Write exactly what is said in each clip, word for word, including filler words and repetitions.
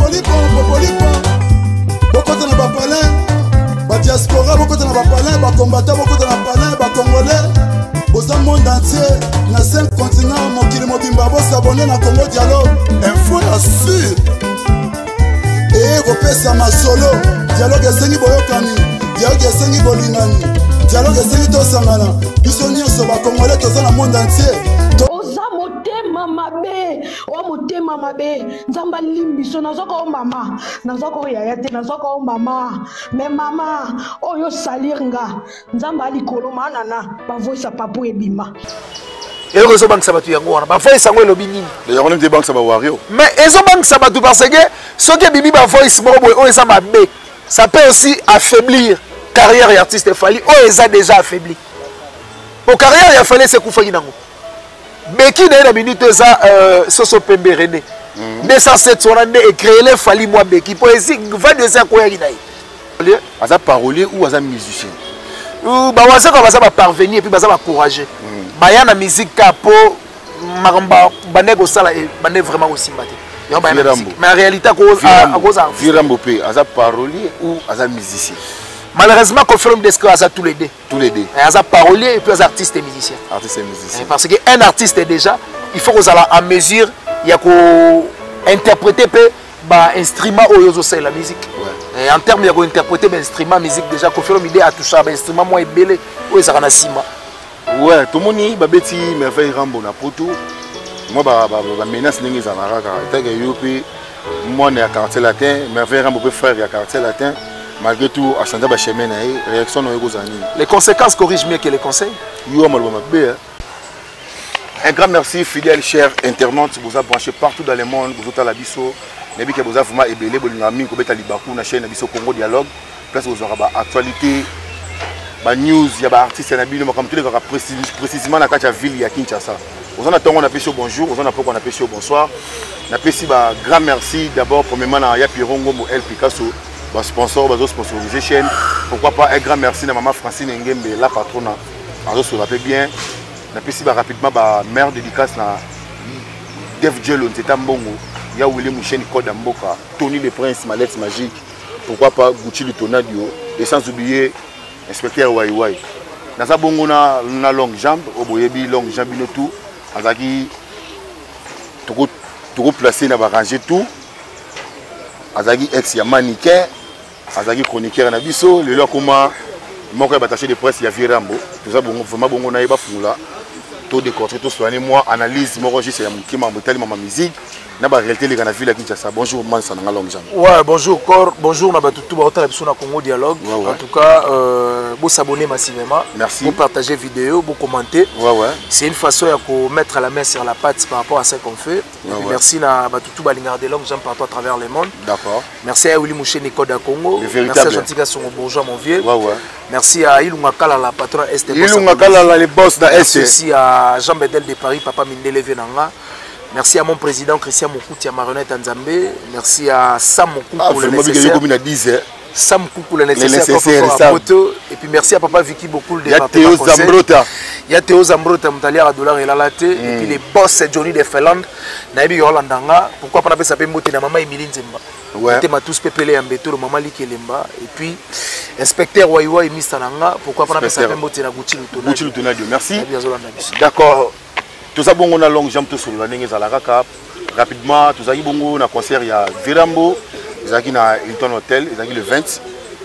Popolipo, Popolipo. Beaucoup de nos palais, ba diaspora, beaucoup de nos palais, ba combattants, beaucoup de nos palais, ba congolais. Aux monde entier, na cinq continents, mon kili mobimba, bo s'abonner na Congo Dialogue. Info la sûr. Et repère ma solo. Dialogue esengi boyokani, dialogue esengi bolingani, dialogue esengi tosangana. Biso nyonso ba congolais toza na monde entier. Oza motema mabe, o motema mabe. Nzamba limbiso nazoko o mama, nazoko yaya te, nazoko o mama. Mais mama, oyo salinga. Nzamba likolo manana, ba voice papu ebima. Et le réseau banque sabatu yango wana ba voice sango elobi nini. D'ailleurs on aime des banques ça va wario. Mais réseau banque sabatu parce que ce qui bibi ba voice moko boy o eza mabe. Ça peut aussi affaiblir carrière et artiste Fally o eza déjà affaibli. Pour carrière il a fallu se kufaki nango. Beki na na minute eza euh Soso Pembe René. deux cent sept on a créé les Fally moi Beki poésie vingt-deux ans ko ya ginaï. Aza parolier ou aza musicien. Ou ba waza ko baza ba parvenir et puis baza ba courager. Baya na musique capo maramba banego sala et bané vraiment aussi mbaté. Mais en réalité à cause à cause à Virambo P aza parolier ou aza musicien. Malheureusement confirme des que aza tous les deux. Tous les deux. Aza parolier et puis artiste et musicien. Artiste et musicien. Parce que un artiste déjà, il faut qu'on à mesure il y a qu'on interpréter peu ba instrument au yozo c'est la musique. Et en termes il y a qu'on interpréter ba instrument musique déjà confirme idée à toucher ba instrument moins belé ou ça na sima. Ouais, tout le monde y babeti merveille Rambo na poto. Moi ba ba ba menace ningi za naraka. Teke yopi moi ne à quartier latin, merveille Rambo peut frère à quartier latin. Malgré tout à changer ba chemin na réaction no yego zani. Les conséquences corrigent mieux que les conseils. Yo malba mabe. Un grand merci fidèles chers internautes, vous avez branché partout dans le monde, vous êtes à la biso. Nebi ke vous avez vraiment ébélé bolinga mi ko beta libaku na chaîne biso Congo Dialogue. Place vous aura ba actualité. Ba news ya ba artiste na bino comme tous les gars précisément na kacha ville ya Kinshasa. Vous en attendons on appelle au bonjour, vous en appelle on appelle au bonsoir. Na pesi ba grand merci d'abord premièrement na ya Pirongo mo El Picasso, ba sponsor ba sponsoriser chaîne. Pourquoi pas un grand merci na maman Francine Ngembe la patronne. Alors se rappelle bien. Na pesi ba rapidement ba mère dédicace na Def Jelon c'est Tambongo. Ya William Mouchen Code Mboka, Tony le Prince Mallette Magique. Pourquoi pas Gucci le Tonadio et sans oublier inspecteur Waiwai. Dans sa bongo na na longue jambe, au boyebi longue jambe no tout, azaki tout tout placé na ba ranger tout. Azaki ex ya mannequin, azaki chroniqueur na biso, le lo comment moko ba attaché de presse ya Virambo. Tout ça bongo vraiment bongo na yeba fungula. Tout décortiquer tout soigner moi analyse moko juste ya mukima motali mama musique. Na ba réalité les gars na ville Kinshasa. Bonjour Mansa na longue jambe. Ouais, bonjour corps, bonjour na batutu ba hôtel biso na Congo Dialogue. Ouais, ouais. En tout cas euh vous s'abonner massivement. Merci. Vous partager vidéo, vous commenter. Ouais ouais. C'est une façon de mettre la main sur la pâte par rapport à ce qu'on fait. Ouais, ouais. Merci na batutu ba linga de longue jambe partout à travers le monde. D'accord. Merci à Willy Mouché Nicode à Congo. Merci à Gentil Gasson bourgeois mon vieux. Ouais ouais. Merci à Ilunga Kala la patron Est. Ilunga Kala les boss da Est. Merci à Jean Bedel de Paris, papa Mindele Venanga. Merci à mon président Christian Moukouti à Marionnette Nzambé. Merci à Sam Moukouti pour le nécessaire. Sam Moukouti le nécessaire. Et puis merci à papa Vicky beaucoup de Il y a Théo Zambrota. Il y a Théo Zambrota, Moutaliar à dollar et la latte. Et puis les boss Johnny de Finlande. Naibi Yolandanga. Pourquoi pas s'appeler Mouti na maman Emilie Nzemba. Ouais. Était ma tous pépélé en béto le maman Likelemba. Et puis inspecteur Waiwa et Mistananga. Pourquoi pas s'appeler Mouti na Gucci Lutonadio. Gucci Lutonadio. Merci. D'accord. Tout ça bon on a longue jambe tout sur la ligne à la raka rapidement tout ça y bongo na concert il y a Virambo ils ont na Hilton Hotel ils ont le vingt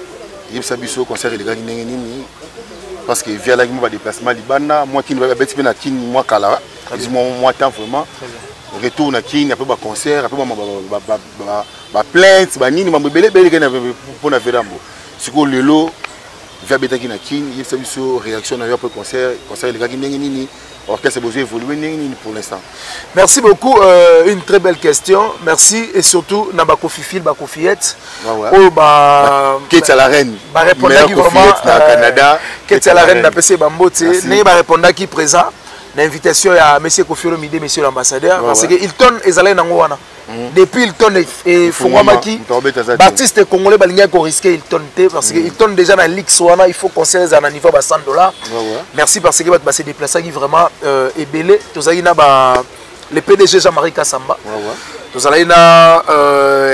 il y a biso concert les gars nini nini parce que via la va déplacement libana moi qui ne va pas na kin moi kala ils m'ont moi temps vraiment retour na kin après ba concert après ba ba ba plainte ba nini mambo belé belé na pour na Virambo siko lelo via betaki na kin il y a biso réaction na après concert concert les gars nini nini. Alors qu'est-ce que vous évoluer pour l'instant? Merci beaucoup. Euh, une très belle question. Merci et surtout Nabako Fifil, Bako Fiette. Oh bah. Qu'est-ce que la reine? Bah répondre qui vraiment. Canada. Qu'est-ce que la reine d'A P C Bambote? Né bah répondre qui présent. L'invitation à Monsieur Kofi Olomide, Monsieur l'ambassadeur, parce que Hilton est allé dans Wana. Depuis Hilton et Fongwamaki, Baptiste Congolais balinga ko risqué Hilton T parce que Hilton déjà dans l'X Wana, il faut conseiller à un niveau de cent dollars. Merci parce que va se déplacer vraiment est belé. Tous na ba le P D G Jean-Marie Kassamba. Tous na honorable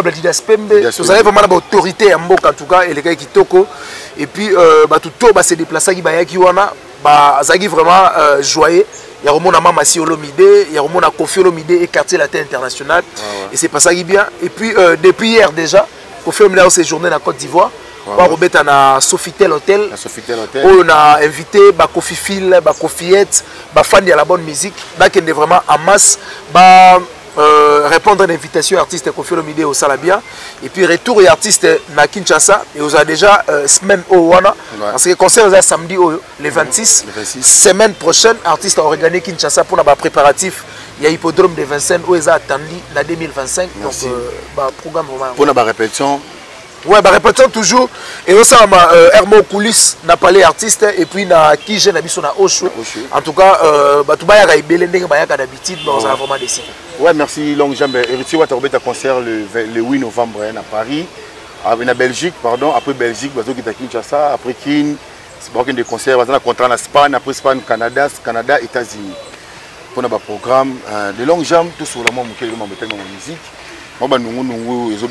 l'honorable Didas Pembe, vous avez vraiment l'autorité à Mboka en tout cas, et les gars qui toko. Et puis, tout le monde s'est déplacé, qui wana, Zagi vraiment joyeux. Il y a Romona Mamassi Olomide, il y a Romona Kofi Olomide et quartier latin international. Et c'est pas ça qui est bien. Et puis, depuis hier déjà, Kofi Olomide a séjourné dans la Côte d'Ivoire. On a na Sofitel Hotel. On a invité Kofi Phil, Kofi Et, fans de la bonne musique. Donc, on est vraiment en masse. Bah, Euh, répondre à l'invitation artiste Kofi Olomide au Salabia et puis retour et artiste na Kinshasa et on a déjà euh, semaine au Wana ouais. Parce que concert est samedi au, le vingt-six. Le vingt-six semaine prochaine artiste a organisé Kinshasa pour la préparatif il y a hippodrome de Vincennes où ils ont attendu la deux mille vingt-cinq. Merci. Donc euh, bah, programme vraiment pour la répétition. Ouais, bah répétons toujours. Et aussi, euh, Hermo Coulis n'a pas les artistes et puis na Kije na biso na Osho. En tout cas, euh, bah tout baya gaibele ndenge baya ka d'habitude, bah on a vraiment décidé. Ouais, merci Longue Jambe. Héritier va t'arrêter ta concert le, le huit novembre à Paris, en Belgique, pardon. Après Belgique, bah qui est à Kinshasa, après Kin, c'est pas des concerts, bah on a contrat en Espagne, après Espagne, Canada, Canada, États-Unis. Pour notre programme de Longue Jambe, tout sur la moi mon quel moment tellement musique. Moi, je suis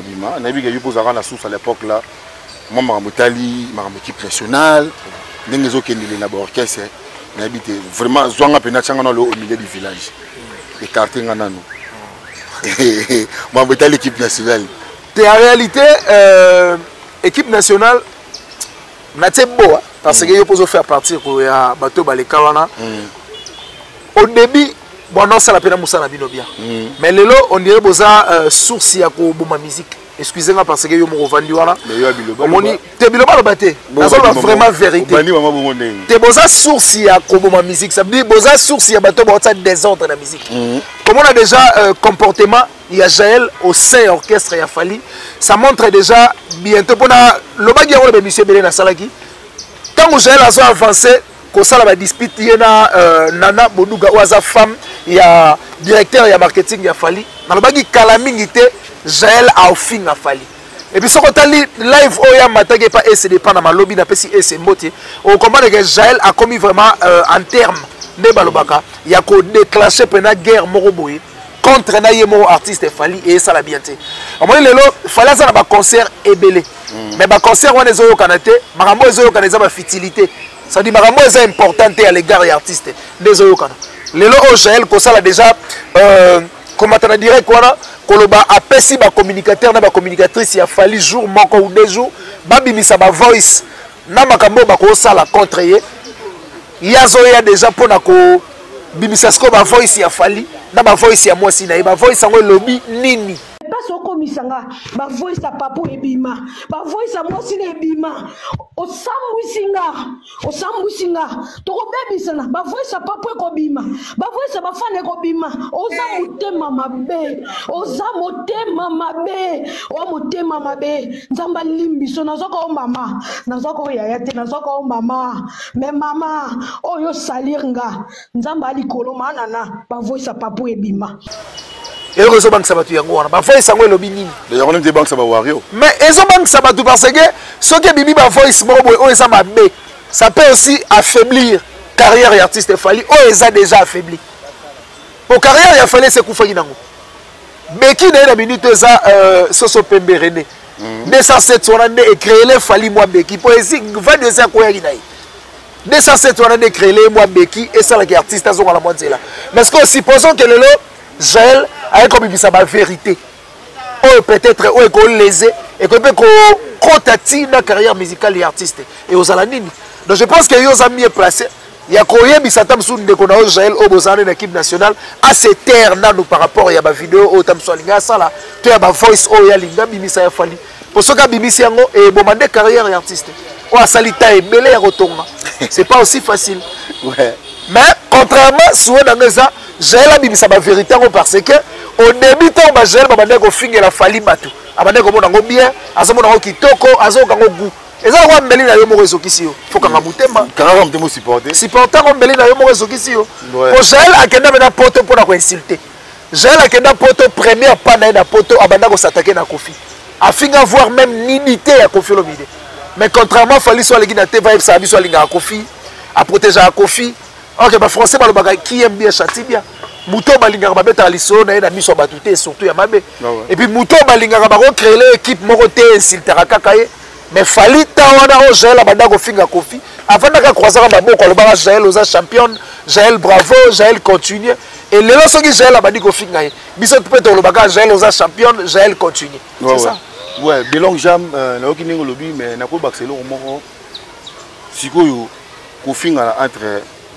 à la source à l'époque là. Moi, je suis à l'équipe nationale. Je suis à l'orchestre. Vraiment, je suis au milieu du village. Et quartier, je suis à l'équipe nationale. En réalité, euh, l'équipe nationale, c'est beau. Parce que je peux faire partie de bateau Balekawana. Au début, bon, non, ça la peine à Moussa Nabinobia. Mais le lot, on dirait que vous avez source à ma musique. Excusez-moi parce que vous m'avez vendu. Tu es vraiment vérité. Tu as source à ma musique. Ça veut dire que vous avez source à ma désordre dans la musique. Comme on a déjà un comportement, il y a Jaël au sein orchestre, il y a Fali. Ça montre déjà bientôt. Le bagage de M. Belé Salaki. Quand Jaël a avancé, quand ça la dispute, il y a Nana Bonuga ou sa femme, il y a directeur, il y a marketing, il y a Fali. Dans le bagage Kalamingité, Jaël a offert à Fali. Et puis, ce qu'on a live, il y a Matagé pas S D pas dans ma lobby, n'a pas si S moté. On comprend que Jaël a commis vraiment en termes de Balobaka. Il y a qu'au déclencher pendant la guerre Moroboé contre un artiste Fali et ça la bien été. À mon avis, il fallait ça dans un concert ébélé. Mais un concert, on est au Canada, Marambo est au Canada, ma futilité. Ça dit Marambo est importante à l'égard des artistes. Désolé au Canada. Le lot au Jaël, comme ça là déjà, comment on dirait quoi Koloba apesi ba communicateur na ba communicatrice ya Fali jour moko ou deux jours, babimisa ba voice na makambo ba ko sala contre ye. Yazo ya déjà pona ko bimisa sko ba voice ya Fali na ba voice ya mwasi na ba voice ngo lobby nini. Pas au commissanga, ba voice à papo ebima, ba voice à mwasi na ebima. O sambusinga, o sambusinga. To bebisana, ba voice à papo ekobima, ba voice à ba fan ekobima. O za motema mabe, o za motema mabe, o motema mabe. Nzamba limbiso nazoko o mama, nazoko yaya te nazoko o mama. Mais mama, o yo salinga. Nzamba likolo manana, ba voice à papo ebima. Et les banques sabatu yango wana ba voice sango lobi nini d'ailleurs on a des banques ça va wario mais les banques sabatu parce que ce que bibi ba voice mo boy o esa mabe ça peut aussi affaiblir carrière et artiste Fali o esa déjà affaibli pour carrière il fallait se kufangi nango Beki na la minute eza euh Soso Pembe René deux cent sept on a créé les Fali moi Beki poésie va de ça quoi inaï deux cent sept on a créé les moi Beki et ça les artistes sont à la moitié là mais ce que supposons que le lot Jaël a comme il la vérité. Ou peut-être ou est lésé et que peut contacter la carrière musicale et artiste et aux alanines. Donc je pense que yo a mieux placé. Il y a combien de satam sous de qu'on Jaël au besoin de l'équipe nationale à ces terres là nous par rapport il y a ma vidéo au tam solinga ça là tu as ma voice au ya linga bimisa ya Fali. Pour ce cas bimisa yango et bomande carrière et artiste. Ou à salita et belé retournement. C'est pas aussi facile. Ouais. Mais contrairement sur ça Jaël a mis sa vérité parce que au début temps Jaël m'a demandé qu'on finisse la Fali bateau. A demandé qu'on monte bien, à ce moment kitoko, à ce moment goût. Et ça on mbeli na yo mo réseau kisi yo. Faut qu'on mutema. Quand on te supporter. Supporter on mbeli na yo mo réseau kisi yo. Pour Jaël a kenda na poto pour na ko insulter. Jaël a kenda poto première pas na poto abanda ko s'attaquer na Kofi. Afinga voir même l'unité à Kofi Olomide. Mais contrairement Fali soit les gina te va ça biso linga Kofi, à protéger à Kofi. Ok, bah français, bah, le bagage qui aime bien châtie bien. Muto balingaka babeta liso na na miso batute surtout ya mabe. Et puis Muto balingaka ba recréer l'équipe moko te insultera kakaye. Mais fali tawana o Jaël abanda ko finga kofi. Avant naka croisera maboko alobaka Jaël oza championne, Jaël bravo, Jaël continue. Et le lorsque Jaël abandi ko finga biso peut olobaka Jaël oza championne, Jaël continue. C'est ça. Ouais, Belong Jam na oki ningo lobi mais na ko baxelo moko. Sikoyo ko finga entre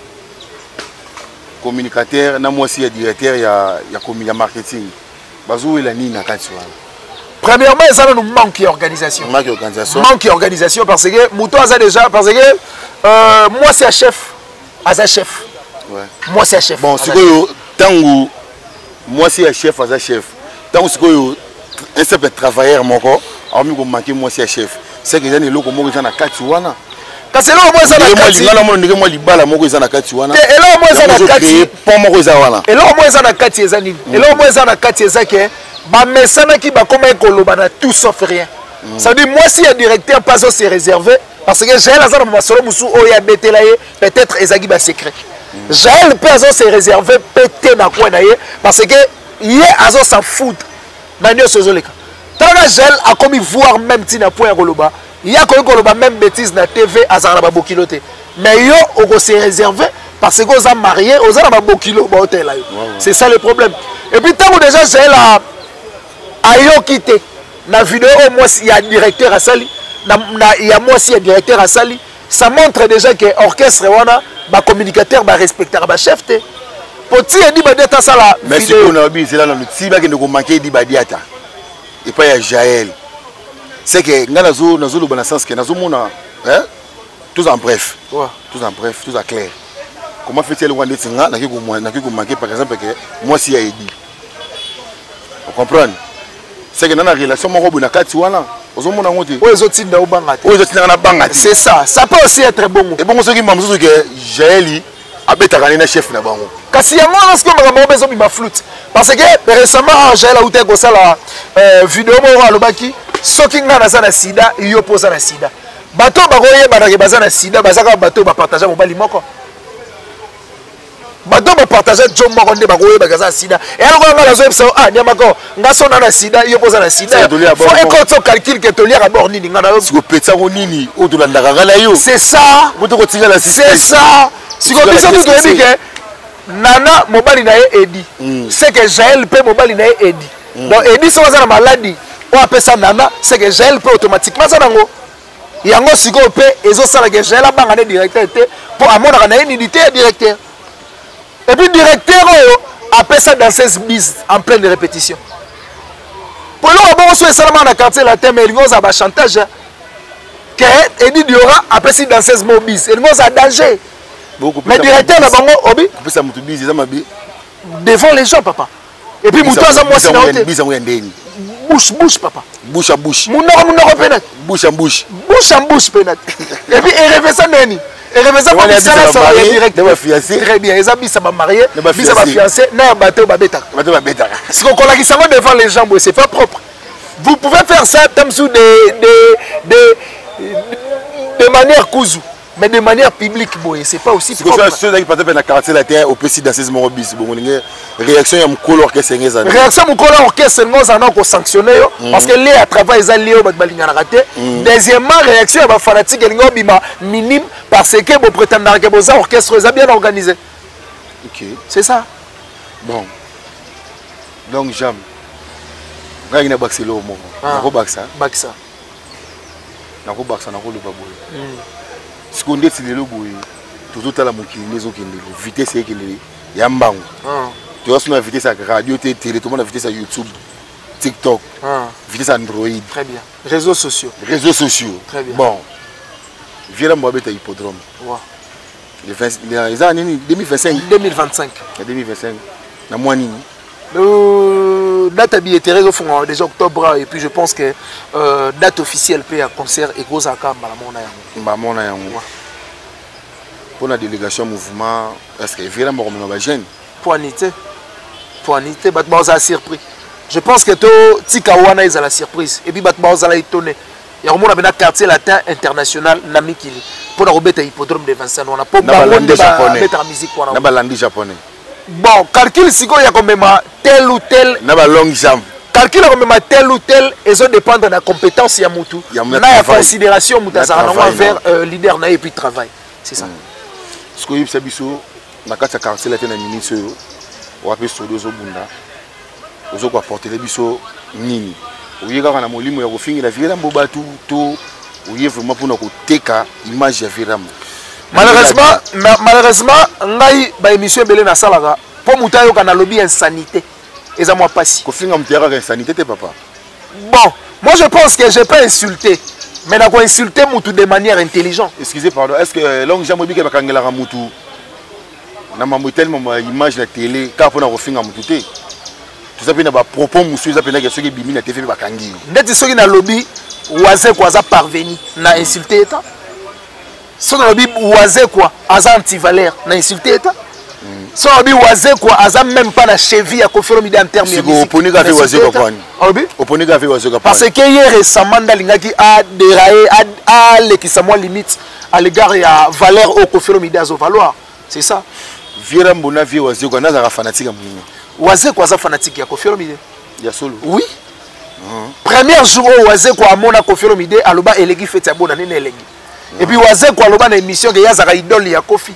communicateur na moi aussi ya directeur ya ya communication marketing bazo ela nini na kati wana. Premièrement, ça nous manque d'organisation. Manque d'organisation. Manque d'organisation parce que Mouto a déjà parce que euh, moi c'est un chef, Aza chef. Ouais. Moi c'est un chef. Bon, sikoyo tangu moi c'est un chef, Aza chef. Tangu sikoyo un simple travailleur moko, a mis ko manquer moi c'est un chef. C'est que jani loko moko na kati wana. Kasi là moi ça na kati. Là moi ndenge moi libala moko za na kati wana. Et là moi ça na kati. Pont moko za wana. Et là moi ça na kati ezani. Et là moi ça na kati ezake. Ba mesana qui ba comme koloba na tout sauf rien. Ça veut dire moi si un directeur pas se réservé parce que Jaël azana ma solo musu o ya betelaye peut-être ezagi ba secret. Jaël pas se réservé pété na quoi na ye parce que yé azo s'en fout. Manio sozoleka. Tant que Jaël a commis voir même tina point koloba. Il y a quoi koloba même bêtise na T V azana ba bokilote. Mais yo o se réservé parce que aux a marié, aux a ba bokilo ba hôtel là. C'est ça le problème. Et puis tant que déjà Jaël a ayo quitté la vidéo au moins il y a directeur à Sali il y a moi aussi un directeur à Sali ça montre déjà que l'orchestre wana ba communicateur ba respecter ba chef te poti dit ba data ça la mais si on a dit c'est là le si ba que nous manquer dit ba diata et pas ya Jaël c'est que ngana zo na zo le bon sens que na zo mona hein tous en bref ouais. Tous en bref tous en clair comment fait-il le wande singa na ki ko na ki ko manquer par exemple que moi si a dit vous comprenez. C'est que dans la relation, c'est ça, ça peut aussi être bon. Et bon, ce qui m'a dit que Jaël a été chef de bango. Parce que lorsque je besoin de flûte. Parce que récemment, Jaël a eu une vidéo qui ce qui a na sida, il oppose na sida. Bateau baroye banaki bazana sida, bazaka bateau ba partager mobali moko. Bateau ba partager John moko nde baroye bagaza sida. Et alors on a la zone ah nyamako, ngaso na sida, il oppose na sida. Faut écouter calcul que tolier à bord nini ngana. Si ko petsa ko nini, o to landa ngala yo. C'est ça. C'est ça. Si ko bisa tout dit que Nana mobali na Edi. C'est que Jaël peut mobali na Edi. Donc Edi so za na maladie. On appelle ça Nana, c'est que Jaël peut automatiquement ça nango. Yango siko pe ezo sala que Jaël bangane directeur était pour amona na unité directeur. Et puis directeur appelle ça dans seize bis en pleine répétition. Pour le bon so seulement na quartier la thème il ngoza ba chantage. Que Edi Diora appelle ça dans seize mots bis. Il ngoza danger. Mais directeur na bango obi ça mutu bis ça mabi devant les gens papa. Et puis mutu za moi sina bis ngo ndeni. Bouche, bouche, papa. Bouche à bouche. Mon nom, mon nom, pénètre. Bouche à bouche. Bouche à bouche, pénètre. Et puis, il rêvait ça, Nani. Il rêvait ça, parce que ça, ça va direct. Très bien. Ils habitent, ça va marier. Ils va fiancé. Non, bateau, va bêta. Bateau, va bêta. Si on a qui ça va devant les gens, c'est pas propre. Vous pouvez faire ça, comme sous des, des, des, de manière cousue. Mais de manière publique, c'est pas aussi propre. C'est ceux qui partent dans la quartier la terre au P C dans ces moments bis. Réaction à mon color orchestre. Réaction à mon color orchestre, nous avons sanctionné parce que les à travers les alliés ont raté. Deuxièmement, réaction à ma fanatique minime parce que vos prétendants que vos orchestres sont bien organisés. Ok. C'est ça. Bon. Donc Jam. Quand il y a baxé le moment. Nako baxa. Baxa. Nako baxa, nako le baboy. Ce qu'on dit, c'est que tout à l'heure, la vitesse est qu'il y a un banc. Tu vois, la vitesse à radio, télé, tout le monde a vitesse à YouTube, TikTok, vitesse Android. Très bien. Réseaux sociaux. Réseaux sociaux. Très bien. Bon. Viens là, moi, à hippodrome. Les années deux mille vingt-cinq. deux mille vingt-cinq. deux mille vingt-cinq. La moitié. Euh, date à billetterie au fond déjà octobre et puis je pense que euh, date officielle paye à concert et gros à Kamba la mona pour la délégation mouvement est-ce que vraiment on va gêner pour anité pour anité bat ba surpris je pense que to tikawana ils a la surprise et puis bat ba za la étonné il y a au moins un quartier latin international namikili pour la robeta hippodrome de Vincent on a pas balandi japonais mettre la musique na balandi japonais bon calcul siko ya komema tel ou tel na ba long jambe calcul ya komema tel ou tel ezo dépendre na compétence ya mutu na ya considération mutu azala nango envers leader na ye puis travail c'est ça ce que yebisa biso na kati ya quartier la te na minute oyo wape studio ozobunda ozokoapportele biso nini oye kaka na molimo ya kofingela Virambo batu to oye vraiment mpona koteka image ya Virambo. Malheureusement, malheureusement, ngai ba émission ebele na salaka po muta yoka na lobby insanité. Eza moi passi. Kofinga mutiara ka insanité te papa. Bon, moi je pense que je peux insulter, mais na ko insulter mutu de manière intelligente. Excusez pardon, est-ce que long jambo bika bakangela ka mutu na mambo tellement ma image la télé ka pona kofinga mutu te. Tout ça pena ba propos musu za pena ke soki bimi na T V bakangi. Ndeti soki na lobby waze kwa za parvenu na insulter état. So na lobby waze quoi aza anti-valeur na insulter état. So na lobby waze quoi aza même pas na cheville à Koffi Olomide en termes de musique. Oponi ka fait waze quoi kwani. Lobby oponi ka fait waze quoi. Parce que hier récemment ndalingaki a déraillé a lekisa moi limite à l'égard ya valeur au Koffi Olomide azo valoir. C'est ça. Virambo na vie waze quoi na za fanatique muni. Waze quoi za fanatique ya Koffi Olomide. Ya solo. Oui. Premier jour où Waze quoi amona Koffi Olomide aloba elegi fete ya bona nene elegi. Et puis Waze quoi aloba na émission que yazaka idole ya Koffi.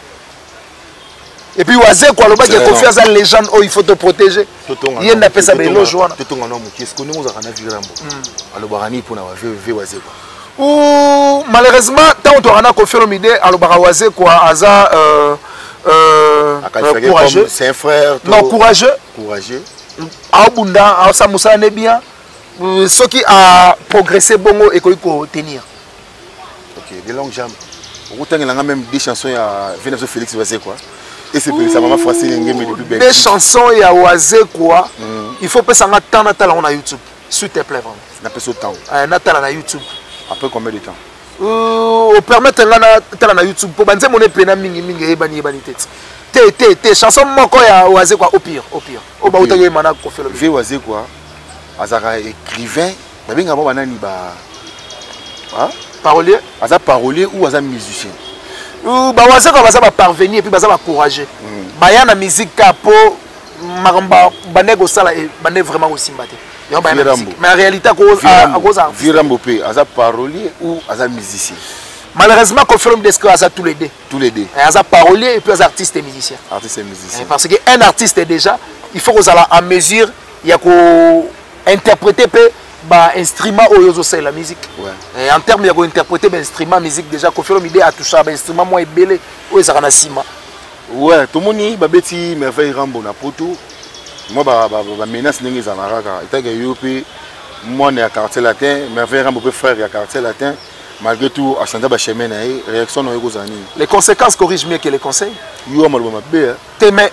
Et puis Waze quoi aloba que Koffi aza légende oh il faut te protéger. Yé na pesa belo joana. Totonga no muki est-ce que nous on a Virambo. Aloba rani pour na ve Waze quoi. Ou malheureusement tant on torana Koffi Olomide aloba Waze quoi aza euh euh courageux. C'est un frère. Non courageux. Courageux. Aobunda aosamusa ne bien. Ce qui a progressé bongo et qu'on tenir. Ok, des longues jambes. Autant il y a même des chansons à Vénézo Félix Waze quoi. Et c'est pour ça maman français ngeme depuis belle. Des chansons ya Waze quoi. Il faut pas s'en attendre natala on a YouTube. S'il te plaît vraiment. Na peso temps. Euh natala na YouTube. Après combien de temps? Euh permettre nga natala na YouTube pour banze moné pena mingi mingi e bani bani tete. Té té té chanson moko ya Waze quoi au pire, au pire. Au ba utaye mana ko fait le. Ve Waze quoi. Azara écrivain, babenga ba banani ba hein? Parolier, aza parolier ou aza musicien. Ou ba Waze ko baza ba parvenir et puis baza ba courageux. Ba ya na musique capo maramba banego sala et bané vraiment aussi mbaté. Yo ba na musique. Mais en réalité à cause à cause à Virambo pe aza parolier ou aza musicien. Malheureusement qu'on fait des aza tous les deux. Tous les deux. Aza parolier et puis aza artiste et musicien. Artiste et musicien. Parce que un artiste déjà, il faut qu'on en mesure il y a ko interpréter peu bah instrument oyozo c'est la musique. Ouais. Et en termes de interpréter ben instrument musique déjà Koffi Olomide a touché un instrument moins belé ou ça kana sima. Ouais, tout le monde ba beti merveille Rambo na poto. Moi ba ba ba menace ningi za naraka. Ita ga yope moi na quartier latin, merveille Rambo pe frère ya quartier latin. Malgré tout à changer ba chemin na réaction no yoko zani. Les conséquences corrigent mieux que les conseils. Yo malba mabe. Te mais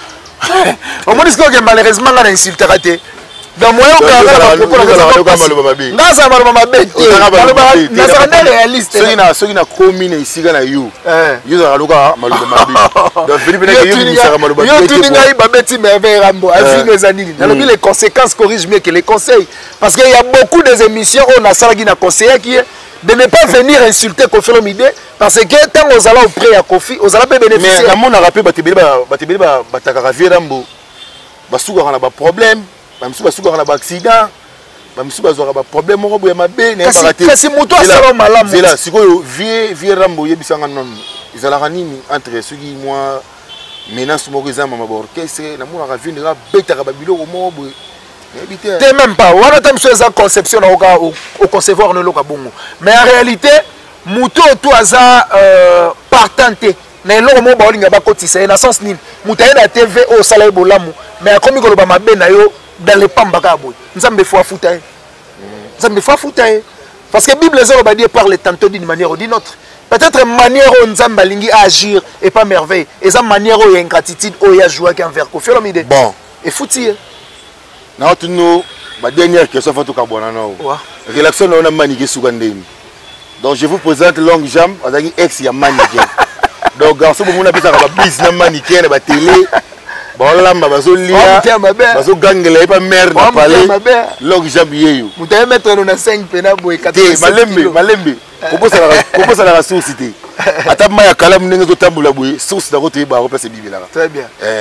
au moins que malheureusement on a insulté raté. Dans moi on a beaucoup de ngaza maloma mabete ngaza réaliste ceux qui na ceux qui na commune ici na you you za luka maloma mabete donc Philippe na you ni ça maloma mabete yo tu ngai babeti merveille Rambo afine ezanini alors les conséquences corrigent mieux que les conseils parce qu'il y a beaucoup des émissions on a ça qui na conseiller qui est de ne pas venir insulter Koffi Olomide parce que tant aux allons auprès à Koffi aux allons bénéficier mais la monde a rappelé batibeli ba batibeli ba batakaka Virambo basuka na ba problème bamsu basuka na ba accident bamsu bazora ba problème moko boya mabe na ba raté kasi moto asala malamu c'est là sikoyo vie Virambo yebisanga non izalaka nini entre ceux qui moi menace moko ezama ma orchestre na mona ka vindra betaka ba biloko moko boye t'es même pas on a tant chose en conception au au concevoir ne loka bongo mais en réalité muto to aza euh partanté na eloko mo ba olinga ba kotisa na sens nini mutaye na T V au salaire bolamu mais akomi ko loba mabe na yo dans les pamba ka boy nzambe fo afuta e nzambe fo afuta e parce que Bible zelo ba dire parler tantôt d'une manière ou d'une autre peut-être manière où nzambe lingi agir et pas merveille et ça manière où il y a ingratitude où il y a joie qu'envers Koffi Olomide bon et fouti na tuno ba dernière question faut to kabona na o relation na manike sukandeni donc je vous présente Longue Jambe azaki ex ya manike donc garçon bon on a pesa ba business manike na ba télé ba lamba bazo lia bazo gangela pa mère na palais Longue Jambe yeyo mutaye mettre na cinq pena boy quatre malembe malembe koposa la koposa la source té ata ma ya kala mnenge to tambula boy source da ko te ba ko pesa bibela très bien eh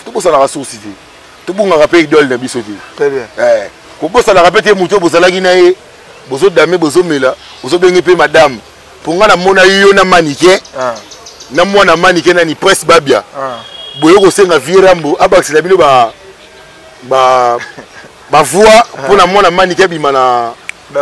tout ça la ressource ici tout bon rappel idole na biso ti très bien eh ko bossa la rappel te muto bozala gi na ye bozo dame bozo mela bozo bengi pe madame pour nga na mona yo na mannequin ah na mwana mannequin na ni presse babia ah boyo ko senga virambo abakisela bino ba ba ba voix pour na mwana mannequin bima na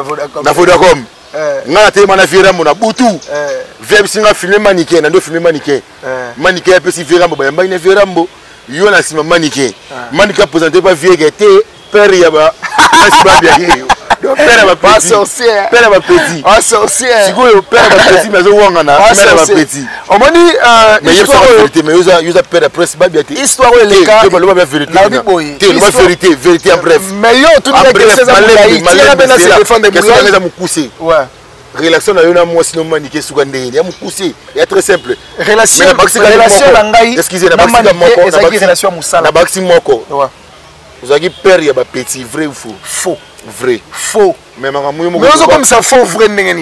na Vodacom nga na te mana virambo na butu verbe singa filmer mannequin na ndo filmer mannequin mannequin pe si virambo ba yamba ina virambo yo na sima mannequin mannequin présenté pas vieux gâté père ya ba presse babia yo donc père ba pas sorcier père ba petit ah sorcier siko père ba petit mais zo wanga na père ba petit on m'a dit mais histoire vérité mais usa usa père la presse babia te histoire le cas te ba vérité te ba vérité vérité en bref mais yo tout le que c'est ça malais malais c'est défendre des moulins ça mukuse ouais relation na yo na moi sinon maniquer suka ndenge ya mukuse ya très simple relation relation na ngai excusez na bakisi moko na bakisi relation musala na bakisi moko ouais vous avez père ya ba petit vrai ou faux faux vrai faux mais manga muyo mais on comme ça faux vrai ndengeni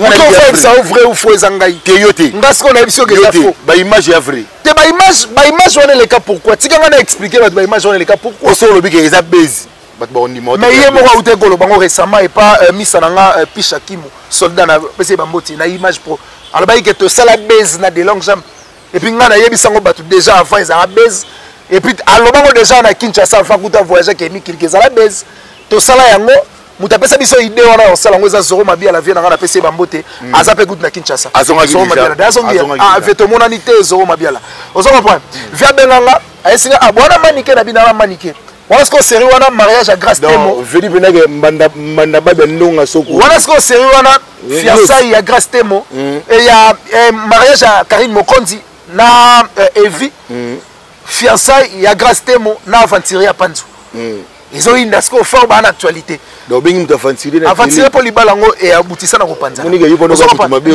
on ça vrai ou faux ezangai te yote ngas ko na biso que ça faux ba image ya vrai te ba image ba image on est le cas pourquoi tika ngana expliquer ba image on est le cas pourquoi so lobi que eza base bat ba on ndimo mais yé mo ka uté kolo bango récemment et pas misananga Pishakimu soldat na pese bamboti na image pro alors ba que to sala base na de longue jambe et puis ngana yebisango batu déjà avant ils a base et puis alobango déjà na Kinshasa enfin kuta voyager ke mi kilke la base to sala yango muta pesa biso idée wana on sala ngo za zoro mabia la vie na ngana pese bambote aza pe kuta na Kinshasa zoro mabia da zongi ah veto monanité zoro mabia la on s'en comprend via benanga asinga abona manike na bina manike wana siko seri wana mariage à grâce témo vedi benage mbanda mbanda baba ndonga soko wana siko seri wana fiançailles à grâce témo et il y a mariage à Karine Mokonzi na Evi fiançailles ya grâce témo na aventurier à Panzu ils ont une siko fort ba en actualité donc bengi mta aventurier na aventurier pour libalango et abutisa na ko panza moniga yupo no ba mabe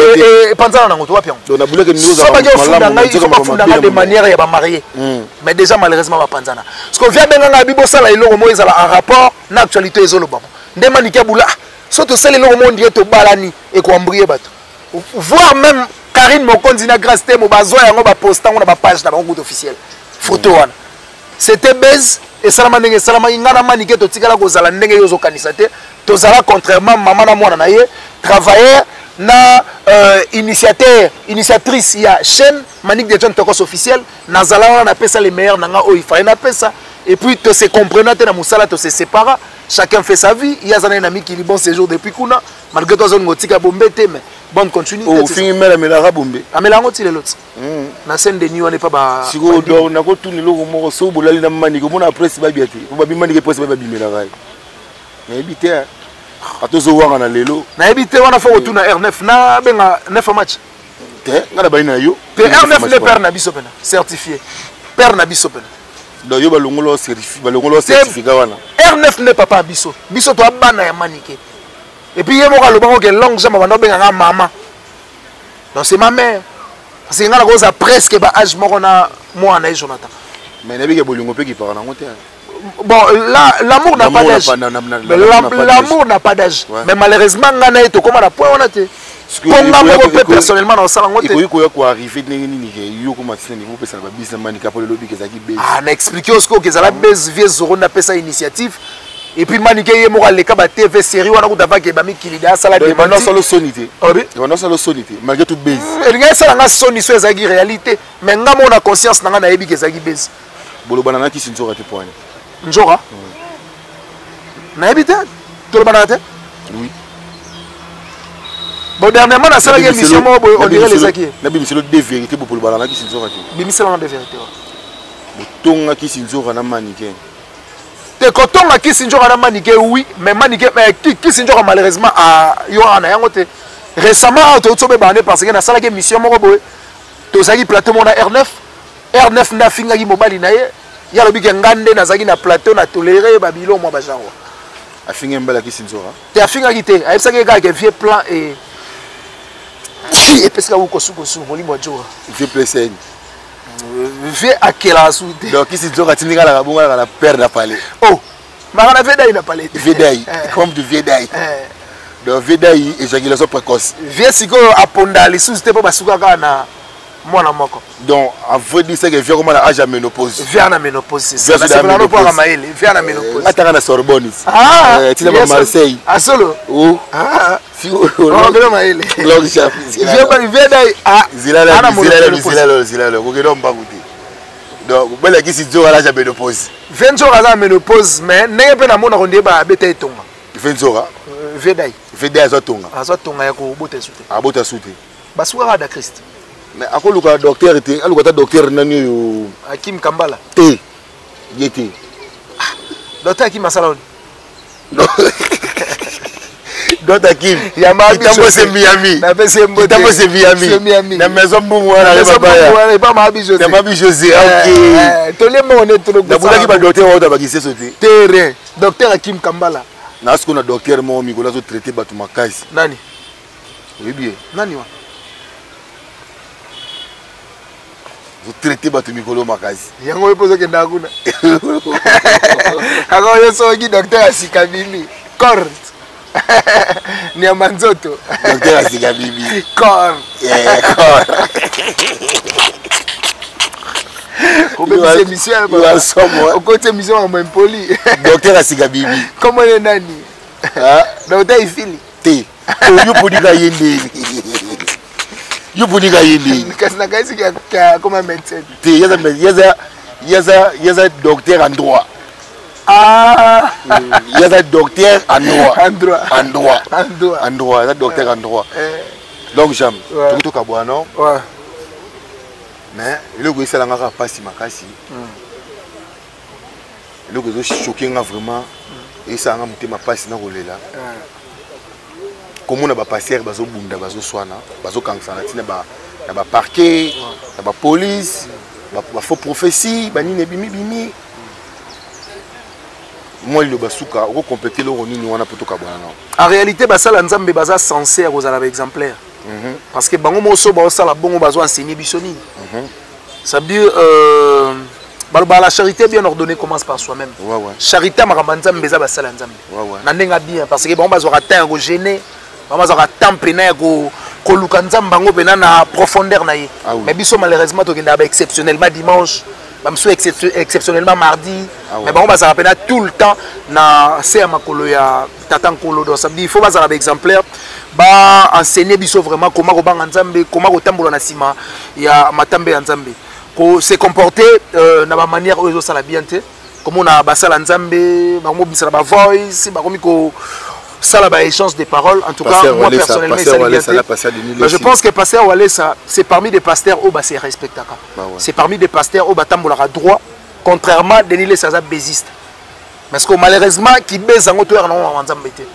et panza na ngoto wapion donc na buleke nizo za malamu il faut funda de manière ya ba marié mais déjà malheureusement ba panza na parce que vient benga bibo sala iloko mo ezala en rapport na actualité ezolo bamo ndema nikabula surtout celle iloko mo ndié to balani et ko embrier bato voir même Karine Mokonzi na grâce témo bazo yango ba poster on ba page na ba compte officiel photo wana c'était baise et salama ndenge salama ingana manike to tikala ko zala ndenge yozo kanisa te to zala contrairement maman na mwana na ye travailler na euh, initiateur initiatrice ya chaîne Manique de John Tokos officiel na zala na pesa les meilleurs nanga o il fallait na pesa et puis to se comprendre na musala to se sépara chacun fait sa vie il y a zana na miki li bon séjour depuis kuna malgré toi zone ngotika bombete mais bonne continuité oh fini mela mela bombe amela ngoti le lot na scène de nuit on n'est pas ba siko do na ko tuni loko moko so bolali na manike mona presse ba biati ko ba manike presse ba bimela gai na ebité atozo wanga na lelo na ebité wana fa otuna R neuf na benga neuf match te ngala ba ina yo te R neuf le père na biso pena certifié père na biso pena do yo ba longolo certifié ba longolo certificat wana R neuf ne papa biso biso to abana ya manike et puis yé moka lobango ke longue jambe bando benga maman donc c'est ma mère parce que ngala ko za presque ba âge moko na moi na Jonathan mais na bike bolingo pe ki para na ngote bon là l'amour n'a pas d'âge l'amour n'a pas d'âge mais malheureusement ngana eto koma na point on te ponga moko pe personnellement na sala ngote iko yo ko arriver ndenge nini ke yo ko matina niveau pesa ba business man ka pole lobi ke za ki base ah na expliquer osko ke za la base vie zoro na pesa initiative et puis manike ye moko leka ba T V série wana ko dava ke ba mikili da sala de maintenant solo sonité oui maintenant solo sonité malgré tout base et nga sala nga soni so ezaki réalité mais nga mona conscience na nga na yebi ke zaki base bolo bana na ki sinzora te poani njora na yebi te to bana te oui bon dernièrement na sala émission mo on dirait les aki na bi miselo de vérité bolo bana na ki sinzora te bi miselo de vérité botonga ki sinzora na manike te kotonga kisinjora na manike oui mais manike mais kisinjora malheureusement à yoana yango te récemment to tsobe bané parce que na sala ke mission moko boye to zaki plateau mona R neuf R neuf na finga ki mobali na ye ya lobi ke ngande na zaki na plateau na toléré babilo mo ba jango a finga mbala kisinjora te a finga ki te a epsa ke ga ke vieux plan et et parce que vous kosuko su molimo jo vieux plesen vieux akela souté donc ici Djora tindika la bonga la père na palais oh marana vedai na palais vedai comme du vedai donc vedai éjaculation précoce vieux siko aponda les sous te pas basuka kana mwana moko. Donc en vrai dire c'est que vient comment l'âge à ménopause. Vient à ménopause c'est ça. C'est là pour la maïle, vient à ménopause. Attends à Sorbonne. Ah, tu es à Marseille. À Solo. Où? Ah, si on a maïle. Long chap. Vient pas vient d'ailleurs à Zilala Zilala Zilala Zilala. Vous n'avez pas goûté. Donc vous voyez qui c'est Joe à l'âge à ménopause. vingt jours à la ménopause mais n'est pas dans mon arrondi ba bête tonga. vingt jours. Vient d'ailleurs. Vient d'ailleurs à tonga. À ça tonga ya ko bote souté. À bote souté. Basuara da Christ. Mais à quoi le docteur était, à le docteur nani yo. Hakim Kambala. T. Yété. Docteur Hakim Masalon. Docteur Hakim. Yamabi. Tambo c'est Miami. Na c'est Mbote. Tambo c'est Miami. C'est Miami. Na maison Boumou na baba ya. Na pas Mabi José. Na Mabi José. OK. To le mo ne to le. Na bula ki ba docteur wa ba ki se sauter. Terrain. Docteur Hakim Kambala. Na ce qu'on a docteur mo mi ko la zo traiter batu makasi. Nani? Oui bien. Nani wa? Vous traitez votre micro makasi. Yango epozo ke ndakuna. Ako yeso ki docteur Asikabimi. Kord. Ni amanzoto. Docteur Asikabimi. Kord. Yeah, kord. Obe mise mission ba. O côté mission en impoli. Docteur Asikabimi. Comment est nani? Ah, docteur Ifili. T. Yo podika yende. You put it in because na kaisi kia comme un médecin. Il y a il y a il y a docteur en droit. Ah, il y a docteur en droit. En droit. En droit. En droit. En droit, il y a docteur en droit. Donc j'aime. Tout tout kabwa non. Ouais. Mais le gars ça l'a passé makasi. Le gars choqué vraiment et ça a monté ma passe na rolela. Comme on a pas passé, bazo bunda, bazo soana, bazo kangsana, tina ba, na ba parquet, na ba police, ba faux prophétie, ba nini bimi bimi. Moi le basuka, on compléter le roni ni wana poto kabana. En réalité, ba sala nzambe baza censé aux ala exemplaire. Parce que bango moso ba sala bongo bazo enseigner bisoni. Ça veut dire euh Bah, la charité bien ordonnée commence par soi-même. Ouais, ouais. Charité makambanzam beza ba sala nzambe. Ouais, ouais. Na ndenga bien parce que bon bazo ratin go gêner. Maman a tant pena ko ko lukanzam bango pena na profondeur na ye. Ah, oui. Mais biso malheureusement to kenda exceptionnellement dimanche, bamso exceptionnellement mardi. Ah, oui. Mais bango baza pena tout le temps na c'est makolo ya tatan kolo do ça veut dire il faut baza exemplaire ba enseigner biso vraiment comment ko banga nzambe, comment ko tambola na sima ya matambe ya nzambe. Ko se comporter euh, na ba manière oyo ça la bien té. Comme on a basala nzambe, bango bisala ba voice, bango miko ça là, échange des paroles. En tout cas, moi personnellement, mais je pense que pasteur Walesa, c'est parmi des pasteurs où c'est respectable. Bah ouais. C'est parmi des pasteurs où Batambolara droit, contrairement à Denis Saza bésiste. Parce que malheureusement, qui baise en hauteur, non, on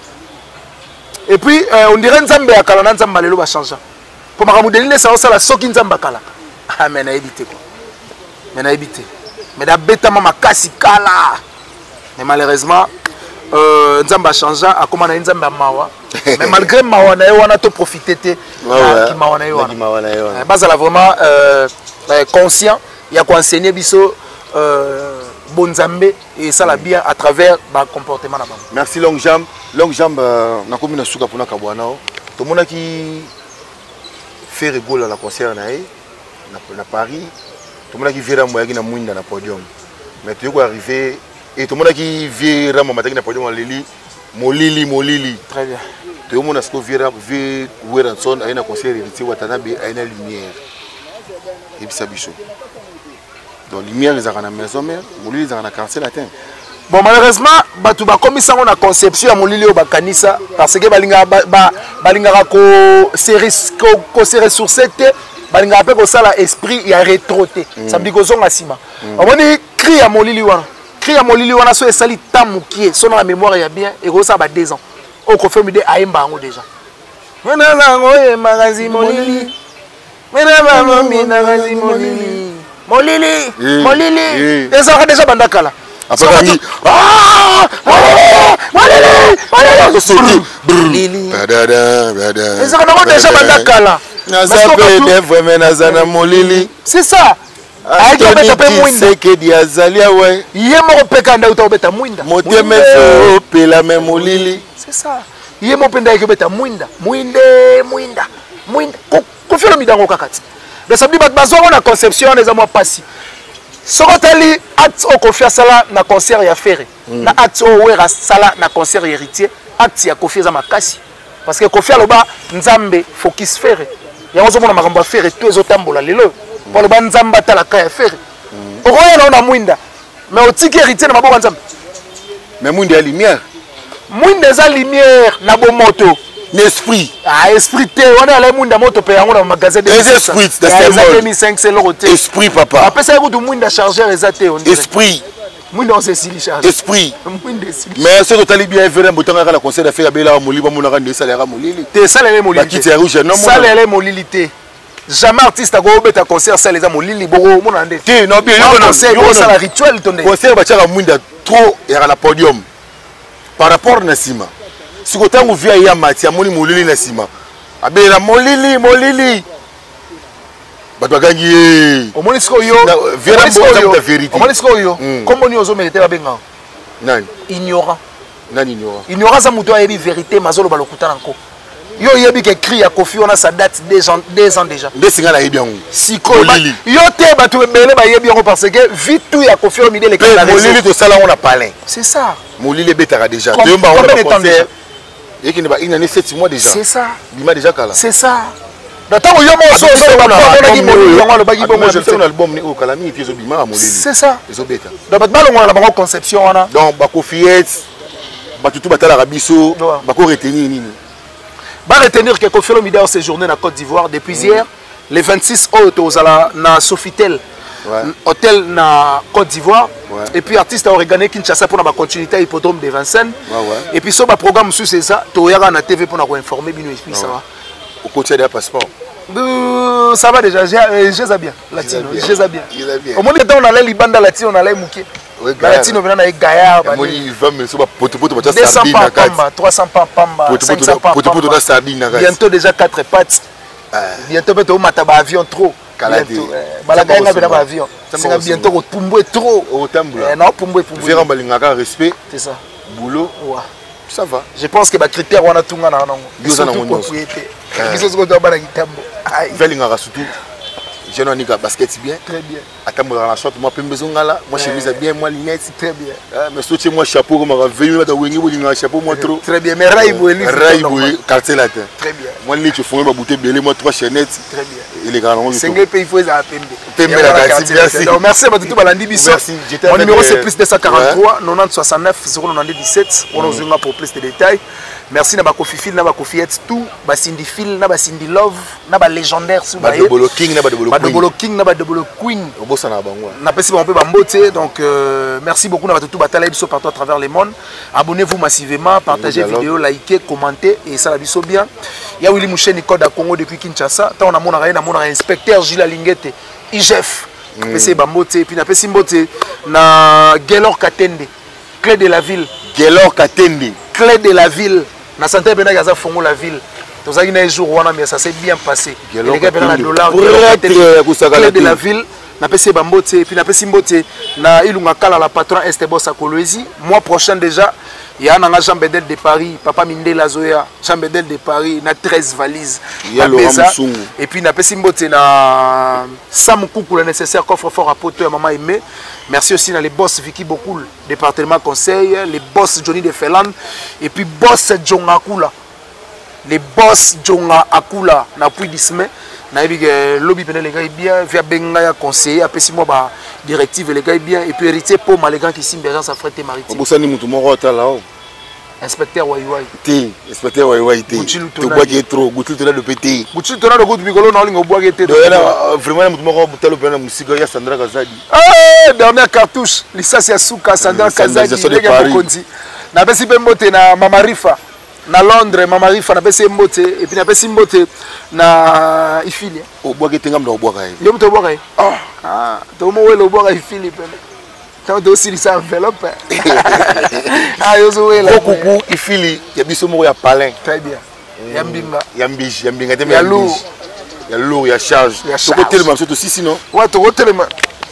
et puis, euh, on dirait Nzambe à Kalana Nzamba Lelo va changer. Pour Maramou Denis Saza, la soki Nzamba Kala. Ah, mais n'a évité quoi. Mais n'a évité. Mais la bêta mama kasi Kala. Mais malheureusement, Euh, Nzamba changea a comment Nzamba mawa mais malgré mawa na wana to profiter te qui mawa na wana base là vraiment euh, conscient il y a quoi enseigner biso euh, bon Nzambe et ça la bien à travers ba comportement na bango. Merci Long Jambe Long Jambe na komi na suka pona kabwana to mona ki fait rigolo la concert na na Paris to mona ki vira moya ki na mwinda na podium mais tu es arrivé et tout le monde qui vient à ma tête pour Lili, Molili, Molili. Très bien. Tout le monde a ce que vient vient Weranson a un concert hérité Watanabe a une lumière. Et puis ça bichot. Donc lumière ils ont à la maison mère, Molili ils ont à quartier latin. Bon malheureusement, batu ba comme ça on a conception à Molili au bakanisa parce que balinga ba balinga ko série ko série sur cette balinga après ko ça l'esprit il y a rétroté. Ça veut dire que zonga sima. On dit cri à Molili wana. Cri à Molili wana so esali tamukie son la mémoire ya bien et ko ça ba deux ans. On confirme de aimba ngo déjà. Mena lango e magazi Molili. Mena mama mina magazi Molili. Molili, Molili. Et ça déjà bandakala. Après Molili. Ah! Molili! Molili! Molili. Badada, badada. Et ça déjà bandakala. Nazape bien vraiment nazana Molili. C'est ça. Aïe c'est que diazalia ouais. Yemo pekanda utobeta mwinda. Moteme so pela même Molili. C'est ça. Yemo penda ikobeta mwinda. Mwinde, mwinda. Mwinda. Ko fero midango kakati. donc ça veut dire bazo on a conception les amours passés soko tali acte au confier sala na concert ya Ferré na acte au wera sala na concert héritier acte ya confier za makasi parce que confier loba nzambe focus Ferré ya ozo mona makambo Ferré tout ezotambola lelo pour le ba nzamba tala ka ya Ferré okoya na mwinda mais otiki héritier na maboko nzambe mais mwinda ya lumière mwinda za lumière na bo moto l'esprit ah esprit te on a les mwinda moto pe yango na magasin de esprit deux mille cinq c'est l'euro esprit papa après ça écoute mwinda chargeur ezate on dirait esprit mwinda on se sili charge esprit mwinda sili mais ce total bien vrai mbotanga la conseil de faire bela moli ba monaka ndesa la molili te salele molili ba kiti rouge non salele molili te jamais artiste a go beta concert ça les molili boko mona ndé te non bien yo concert yo ça la rituel tonde concert ba chaka mwinda trop ya la podium par rapport na sima si kotango via ya mati ya moni molili na sima abela molili molili bato bagangi ye omoni siko yo vera mboza ta vérité omoni siko yo comment ni ozo mériter babenga nani ignorant nani ignorant ignorant za muto ayebi vérité mazolo balokutana nko yo yebi ke cri ya Kofi on a sa date deux ans deux ans déjà ndesinga na yebi yango siko yo te bato ebele ba yebi yango parce que vite tout ya Kofi o midele ke la molili to sala on a parlé c'est ça molili betaka déjà deux mois on a concert et qui ne va il n'en est sept mois déjà c'est ça bima déjà kala c'est ça d'attends yo mo so so ba ko na molili yango lo bagi bongo je fais un album ni o kala mi ti zo bima molili c'est ça ezo beta donc bat balongo na bango conception wana donc ba Kofiet ba tutu batala rabiso ba ko retenir nini ba retenir que Kofi Olomide a séjourné na Côte d'Ivoire depuis hier les vingt-six autres aux ala na Sofitel ouais. hôtel na Côte d'Ivoire ouais. et puis artiste a regagné Kinshasa pour la continuité à hippodrome de Vincennes ouais, ouais. et puis so ba programme sous c'est ça to yara na T V pour na informer bino et puis ça va au côté des passeports euh, ça va déjà j'ai j'ai ça bien latino j'ai ça bien au moins on allait libanda latino on allait mouké latino venant avec Gaillard moi il va me so ba poto poto ba deux cents pamba trois cents pamba cinq cents pamba poto poto da sardine bientôt déjà quatre pattes bientôt peut-être au mataba avion trop bientôt balaka nga bena avion c'est bientôt au pumbo trop au tambour non pumbo pumbo vera balingaka respect c'est ça boulot ouais ça va je pense que ba critère wana tunga na nango biso na propriété biso ce que tu bana kitambo velingaka surtout je n'en ai pas basket bien très bien attends la short moi pe mbezongala moi chemise bien moi lunettes très bien mais soutien moi chapeau comme ma veille moi ta wengi bolinga chapeau moi trop très bien mais raibo eli raibo quartier latin très bien moi ni tu fondé ma bouteille belé moi trois chaînettes très bien et les gars non c'est que il faut ça pembe pembe la quartier merci donc merci à tout balandi biso mon numéro c'est plus deux cent quarante-trois quatre-vingt-dix soixante-neuf zéro neuf dix-sept on nous envoie pour plus de détails merci na ba Kofi Fil na ba Kofiet tout ba Cindy Fil na ba Cindy Love na ba légendaire sous ba Double King na ba Double Queen Double King na ba Double Queen obosa na bango na pesi ba on peut ba mbote donc euh, merci beaucoup na ba tout batala biso partout à travers le monde abonnez-vous massivement partagez vidéo likez commentez et ça la biso bien ya Willy Moucheni code à Congo depuis Kinshasa tant on a mon rien na mon inspecteur Gilles Lingete I G F pesi ba mbote et puis na pesi mbote na Gelor Katende clé de la ville Gelor Katende clé de la ville na santé bena gaza fongo la ville tozaki na jour wana mais ça s'est bien passé les gars bena na dollar clé de la ville na pesi bambote et puis na pesi mbote na ilunga kala la patron Estebos à Kolwezi mois prochain déjà il y a un Jean Bedel de Paris papa Mindela Zoya Jean Bedel de Paris na treize valises et puis na pesi mbote na Sam Koukou le nécessaire coffre fort à poto à maman aimé. Merci aussi à les boss Vicky Bokoul, département conseil, les boss Johnny de Felan et puis boss Jonga Akula. Les boss Jonga Akula na puis disme na ebi lobby pene les gars bien via benga ya conseiller après six mois ba directive les gars bien et puis héritier pour les gars qui simbérance à frette maritime. Bosani mutu moko tala o. Inspecteur Waiwai. Ti, inspecteur Waiwai ti. Tu bois qui est trop, Goutil tona de pété. Goutil tona de goût bigolo na lingo bois qui était. Vraiment mutu moko butalo pena musique ya Sandra Kazadi. Ah, dernière cartouche, licence ya Suka Sandra Kazadi les gars Kondi. Na pesi pembote na Mama Rifa. Na Londres Mama Rifa na pesi mbote et puis na pesi mbote na Ifili. O bois qui tenga mdo bois kai. Yo mto bois kai. Ah, to mo welo bois Ifili pele. Tant aussi ça enveloppe. Ah yo zo wela. Coucou Ifili, ya biso moko ya palin. Très bien. Ya mbinga. Ya mbiji, ya mbinga te ya lourd. Ya lourd, ya charge. To ko telema surtout si sinon. Ouais, to ko telema.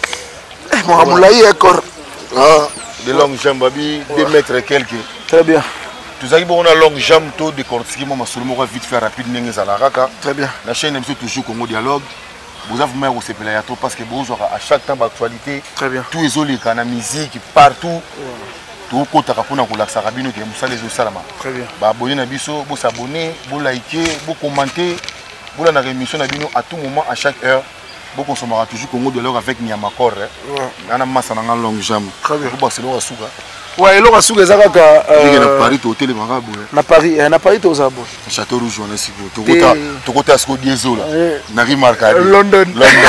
Mo amulayi encore. Ah, de longues jambes babi deux mètres et quelques. Très bien. Tous les bon, on a longue jambe, tout décortiquer, moi, seulement vite faire rapide, n'est-ce pas? Très bien. La chaîne est toujours Congo Dialogue. vous avez vraiment resepela ya trop parce que vous à chaque temps d'actualité tout les autres la musique partout tout côté kapona ko laksa rabino ke musale zo salama très bien ba abonner na biso bo s'abonner bo liker bo commenter bo la émission na bino à tout moment à chaque heure bo consommera toujours Congo de l'or avec Niamakor ana massa na longue jambe ko ba selo ka suka ouais eloko asuka ezaka euh na Paris to hôtel marabu na Paris na Paris to zabo Château Rouge on est siko to kota to kota asko diesola na ri marcade London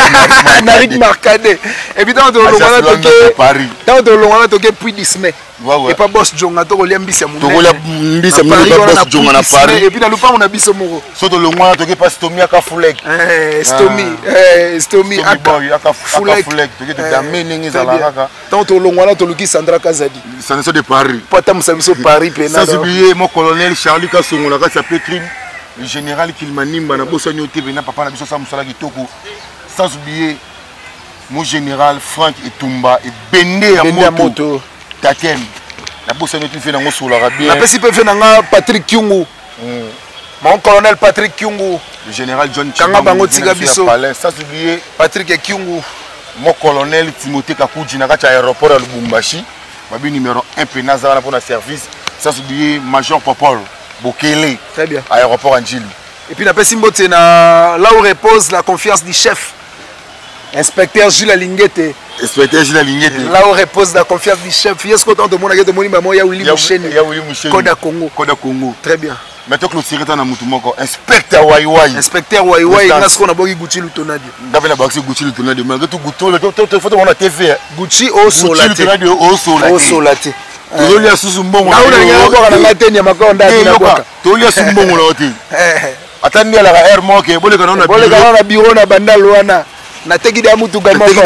na ri marcade évidemment to longana to Paris tant to longana to ke puis Disney et pas boss jonga to kolia mbisi ya munene to kolia mbisi ya munene pas boss jonga na Paris et puis na lupa on a biso moko so to longana to ke pas Stomi aka Fulek eh Stomi eh Stomi aka Fulek to ke to damene ngizala kaka tant to longana to luki Sandra Kazadi ça de Paris pas tam sabiso Paris pena sans oublier mon colonel Charlie Kasongo la sa Petrim le général Kilmanimba na bosonyo T V na papa na biso sa musala kitoko sans oublier mon général Frank Etumba et Bende ya moto Tatem la bosonyo tu fait na ngoso la bien la pesi pe fait na Patrick Kyungu mon colonel Patrick Kyungu le général John Kanga bango tika biso sans oublier Patrick Kyungu mon colonel Timothée Kakuji na kacha aéroport à Lubumbashi Babi numéro un Penazara pour le service. Sans oublier Major Popol Bokele. Très bien. Aéroport Angili. Et puis, la Simbote, là où repose la confiance du chef. Inspecteur Jules Alinguete. Inspecteur Jules Alinguete. Là où repose la confiance du chef. Est-ce que tu as demandé à Moni Maman, il y a Willy Moucheni. Il y a Willy Moucheni. Koda Congo. Koda Congo. Très bien. Maintenant que le tiré dans Moutoumoko, inspecteur Waiwai. Inspecteur Waiwai, il y a ce qu'on a besoin de Gucci Lutonadi. David a besoin de Gucci Lutonadi. Mais tout Gucci, il faut que T V. Gucci au solate. Gucci Lutonadi au solate. Au solate. Tolia susumbongo. Na una ngaba na lateni makonda na boka. Tolia susumbongo na oti. Atani ala ka air moke, bole kana na bole kana na biro na bandal wana. Na tegida mutu gama ko.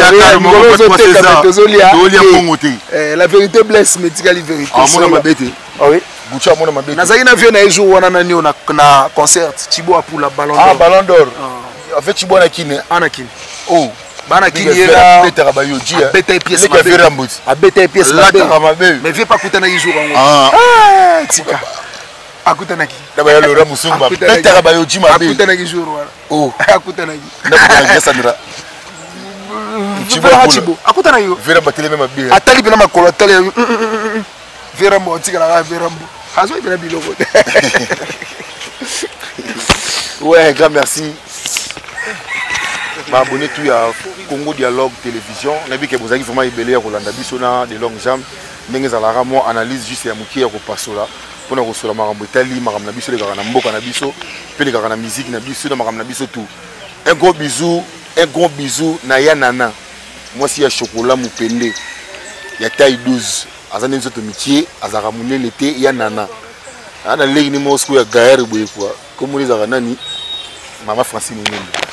Tolia bongo te. Eh la vérité blesse médicale vérité. Ah mona mabete. Ah oui. Gucci mona mabete. Na zaki na vie na jour wana na ni na na concert Chibo pour la Ballon d'Or. Ah Ballon d'Or. En fait Chibo na kine. Anakin. Oh. Bana kiniera beta bayoji beta pièce ma beta rambuti a beta pièce ma beta mais viens pas kutana ki jour ngo ah tika akutana ki na ba yalo ramusumba beta bayoji ma beta akutana ki jour wala oh akutana ki na kutana ki Sandra Chibo Chibo akutana yo vera batele même bien atali bina makolo atali vera mo tika na vera mo hazo bina biloko ouais grand merci abonné tout à Congo Dialogue Télévision. On a vu que vous avez vraiment ébélé à Rolanda Bissona, des longues jambes. Nous avons moi analyse juste à Moukia au passo là. Pour nous recevoir Marambo Italie, Maram Nabiso, les gars Nambo Canabiso, puis les gars na musique Nabiso, Maram Nabiso tout. Un gros bisou, un gros bisou, Naya Nana. Moi si y a chocolat Moupende, il y a taille douze. Azane nous autres métiers, Azaramouné l'été, il y a Nana. Ana légni Moscou, il y a Gaër, quoi. Comme les Aranani, Maman Francine.